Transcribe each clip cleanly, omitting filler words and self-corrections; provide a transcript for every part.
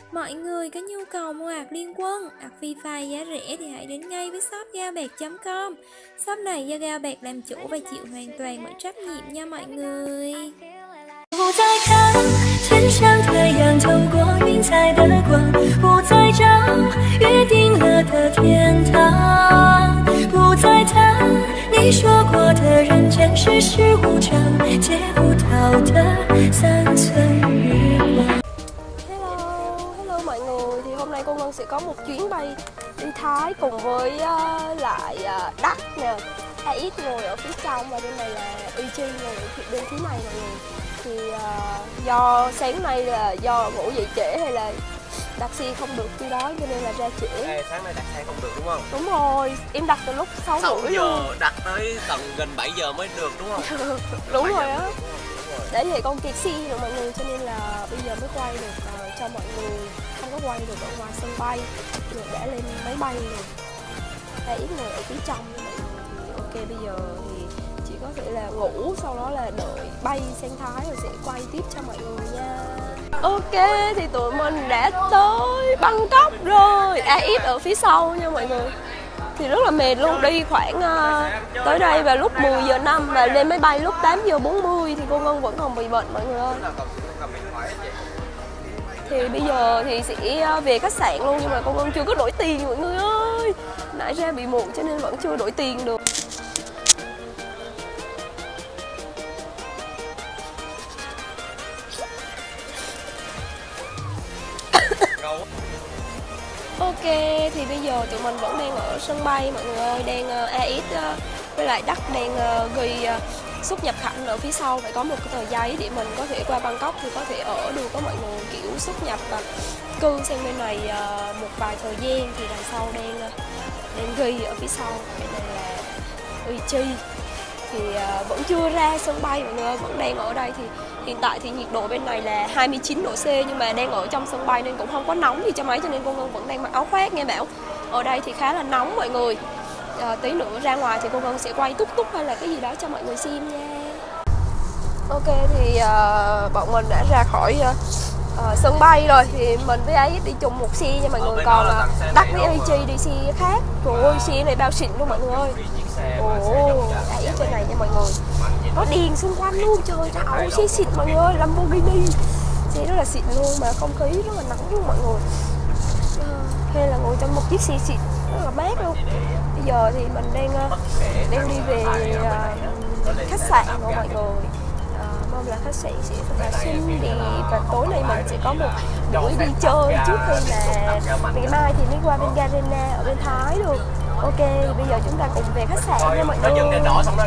Mọi người có nhu cầu mua ạc Liên Quân, ạc Free Fire giá rẻ thì hãy đến ngay với shop gaobet.com. Shop này do Gaobet làm chủ và chịu hoàn toàn mọi trách nhiệm nha mọi người. 不再看天上太阳透过云彩的光，不再找约定了的天堂，不再谈你说过的人间世事无常，借不到的三寸日光。 Hello mọi người, thì hôm nay cô Ngân sẽ có một chuyến bay đi Thái cùng với lại Đắc nè, AX ngồi ở phía trong và bên này là YG ngồi ở bên phía này mọi người. Thì do sáng nay là do ngủ dậy trễ hay là đặt xe không được khi đó cho nên là ra trễ. Sáng nay đặt xe không được đúng không? Đúng rồi, em đặt từ lúc 6 rưỡi luôn. Đặt tới tận gần 7 giờ mới được đúng không? Đúng rồi á. Để vậy con kẹt xe rồi mọi người cho nên là bây giờ mới quay được cho mọi người, không có quay được ở ngoài sân bay rồi đã lên máy bay rồi. AX ngồi ở phía trong như mọi người. Thì ok, bây giờ thì chỉ có thể là ngủ, sau đó là đợi bay sang Thái rồi sẽ quay tiếp cho mọi người nha. Ok, thì tụi mình đã tới Bangkok rồi. AX ở phía sau nha mọi người. Thì rất là mệt luôn, đi khoảng tới đây vào lúc 10 giờ 5 và lên máy bay lúc 8 giờ 40 thì cô Ngân vẫn còn bị bệnh mọi người ơi. Thì bây giờ thì sẽ về khách sạn luôn nhưng mà cô Ngân chưa có đổi tiền mọi người ơi. Nãy ra bị muộn cho nên vẫn chưa đổi tiền được. Ok, thì bây giờ tụi mình vẫn đang ở sân bay mọi người ơi, đang AX với lại Đắc đang ghi xuất nhập cảnh ở phía sau, phải có một cái tờ giấy để mình có thể qua Bangkok thì có thể ở được có mọi người, kiểu xuất nhập và cư sang bên này một vài thời gian. Thì đằng sau đang ghi ở phía sau, bên này là YG thì vẫn chưa ra sân bay mọi người ơi, vẫn đang ở đây. Thì hiện tại thì nhiệt độ bên này là 29 độ C nhưng mà đang ở trong sân bay nên cũng không có nóng gì cho mấy, cho nên cô Ngân vẫn đang mặc áo khoác nghe bảo. Ở đây thì khá là nóng mọi người. Tí nữa ra ngoài thì cô Ngân sẽ quay túc túc hay là cái gì đó cho mọi người xem nha. Ok, thì bọn mình đã ra khỏi sân bay rồi, thì mình với AX đi chung một xe nha mọi người, còn Đắc với YG đi xe khác. Trời ơi, xe này bao xịn luôn mọi người ơi. Ồ, AX trên này nha mọi người, có đèn xung quanh luôn, trời ơi, xe xịn mọi người ơi, Lamborghini, xe rất là xịn luôn mà không khí rất là nóng luôn mọi người. Hay là ngồi trong một chiếc xe xịn rất là mát luôn. Bây giờ thì mình đang đi về khách sạn rồi mọi người. Mong là khách sạn sẽ thật là xinh đẹp và tối nay mình sẽ có một buổi đi chơi trước khi là ngày mai thì mới qua bên Garena ở bên Thái được. Ok, bây giờ chúng ta cùng về khách sạn nha mọi người.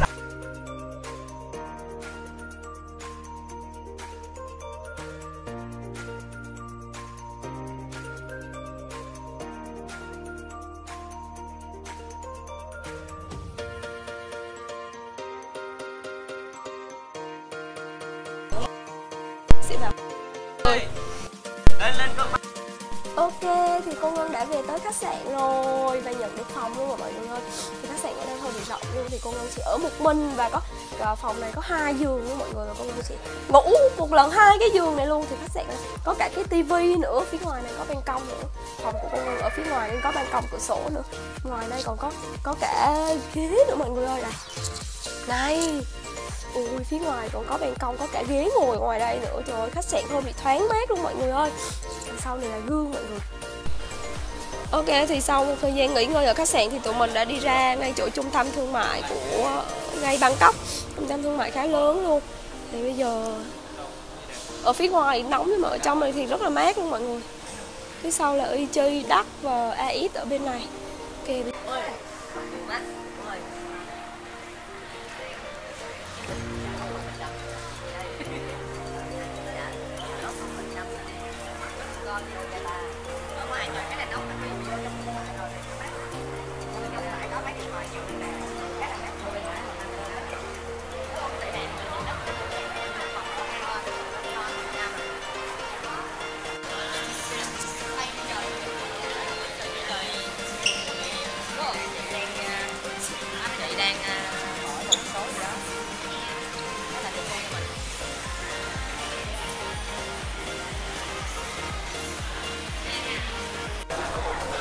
Ok, thì cô Ngân đã về tới khách sạn rồi và nhận được phòng luôn rồi mọi người ơi. Thì khách sạn ở đây hơi bị rộng luôn, thì cô Ngân sẽ ở một mình và có phòng này có 2 giường luôn mọi người, và cô Ngân sẽ ngủ một lần 2 cái giường này luôn. Thì khách sạn này có cả cái tivi nữa, phía ngoài này có ban công nữa. Phòng của cô Ngân ở phía ngoài nên có ban công cửa sổ nữa. Ngoài đây còn có cả ghế nữa mọi người ơi, này. Ui, phía ngoài còn có ban công, có cả ghế ngồi ngoài đây nữa. Trời ơi, khách sạn hơi bị thoáng mát luôn mọi người ơi. Sau này là gương mọi người. Ok, thì sau một thời gian nghỉ ngơi ở khách sạn thì tụi mình đã đi ra ngay chỗ trung tâm thương mại của ngay Bangkok. Trung tâm thương mại khá lớn luôn. Thì bây giờ ở phía ngoài nóng nhưng mà ở trong này thì rất là mát luôn mọi người. Phía sau là YG, Đắc và AX ở bên này. Ok.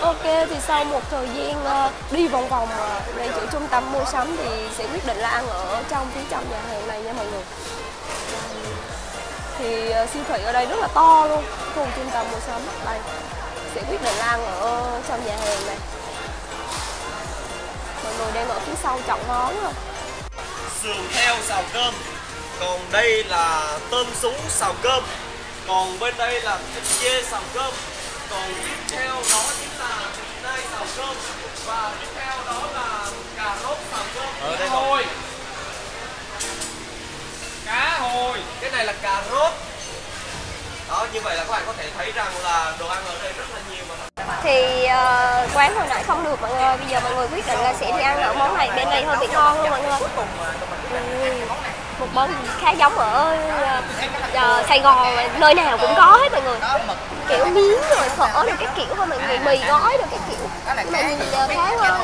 Ok, thì sau một thời gian đi vòng vòng ngay chỗ trung tâm mua sắm thì sẽ quyết định là ăn ở phía trong nhà hàng này nha mọi người. Thì siêu thị ở đây rất là to luôn, khu trung tâm mua sắm đây. Sẽ quyết định là ăn ở trong nhà hàng này. Mọi người đang ở phía sau chọn món rồi. Sườn heo xào cơm. Còn đây là tôm sú xào cơm. Còn bên đây là thịt dê xào cơm. Còn tiếp theo đó chính là thịt nai xào cơm. Và tiếp theo đó là cà rốt xào cơm. Cá hồi. Cá hồi. Cái này là cà rốt. Đó, như vậy là các bạn có thể thấy rằng là đồ ăn ở đây rất là nhiều. Thì quán hồi nãy không được mọi người ơi. Bây giờ mọi người quyết định là sẽ đi ăn ở món này. Bên này hơi bị ngon luôn mọi người. Một món khá giống ở Sài Gòn, nơi nào cũng có hết mọi người. Kiểu miếng rồi phở rồi cái kiểu thôi mọi người, mì gói rồi cái kiểu. Nhưng mà nhìn khá ngon.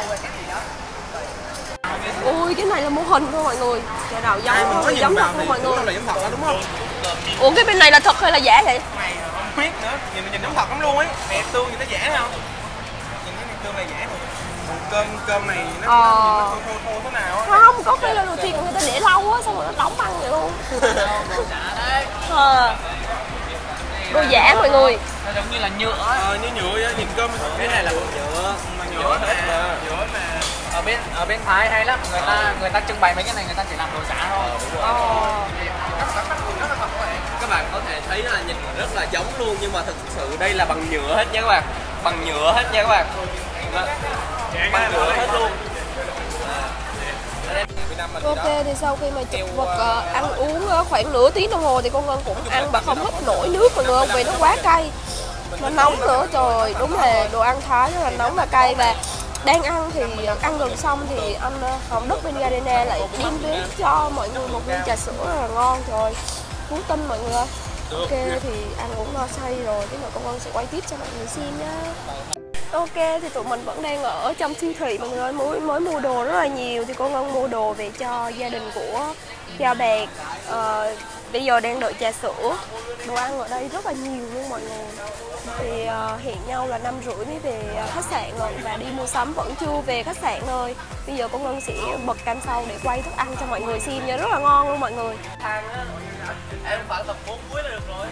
Ui, cái này là mô hình thôi mọi người. Chợ đào giống thôi, giống thật luôn mọi người. Là giống thật đó đúng không? Ủa cái bên này là thật hay là giả vậy? Mày không biết nữa, nhìn giống thật lắm luôn ấy. Nè tương nhìn nó giả không? Nhìn cái tương này giả rồi. Cơm này nó thô thế nào á? Không, có cái lần đầu tiên người ta để lâu á, xong rồi nó đóng ăn vậy luôn. Đồ giả mọi người. Nó giống như là nhựa. Như nhựa vậy, nhìn cơm cái này là nhựa. Mà nhựa mà. Ở bên Thái hay lắm, người ta trưng bày mấy cái này, người ta chỉ làm đồ giả thôi. Các bạn có thể thấy là nhìn rất là giống luôn, nhưng mà thực sự đây là bằng nhựa hết nha các bạn. Bằng nhựa hết nha các bạn. Bằng nhựa hết luôn. Ok, thì sau khi mà chụp vật ăn uống khoảng nửa tiếng đồng hồ thì con Ngân cũng ăn mà không húp nổi nước mọi người, vì nó quá cay. Nó nóng nữa, trời, đúng là đồ ăn Thái rất là nóng và cay. Và đang ăn thì ăn gần xong thì anh Hồng Đức bên Gardena lại đem đến cho mọi người một ly trà sữa rất là ngon, trời, cứu tinh mọi người ơi. Ok, thì ăn uống no say rồi, cái nữa con Ngân sẽ quay tiếp cho mọi người xem nhá. Ok, thì tụi mình vẫn đang ở trong siêu thị mọi người ơi, mới mua đồ rất là nhiều. Thì con Ngân mua đồ về cho gia đình của Gia Bạc. Bây giờ đang đợi trà sữa. Đồ ăn ở đây rất là nhiều luôn mọi người. Thì hẹn nhau là 5:30 mới về khách sạn rồi. Và đi mua sắm vẫn chưa về khách sạn thôi. Bây giờ con Ngân sẽ bật cam sau để quay thức ăn cho mọi người xem nha, rất là ngon luôn mọi người. Em khoảng tập 4 cuối là được rồi.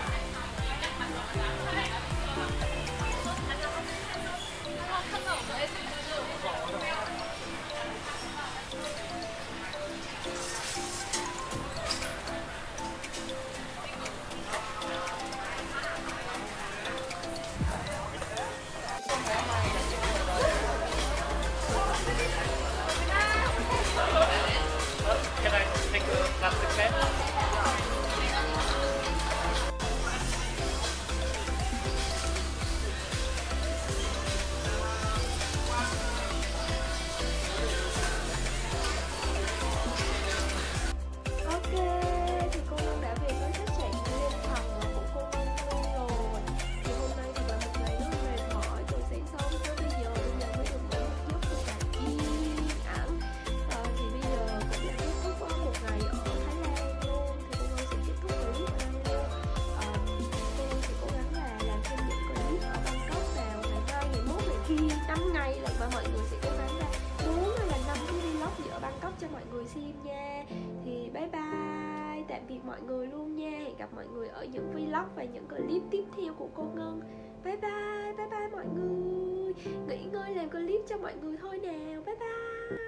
Cho mọi người xem nha. Thì bye bye, tạm biệt mọi người luôn nha. Hẹn gặp mọi người ở những vlog và những clip tiếp theo của cô Ngân. Bye bye, bye bye mọi người. Nghỉ ngơi làm clip cho mọi người thôi nào. Bye bye.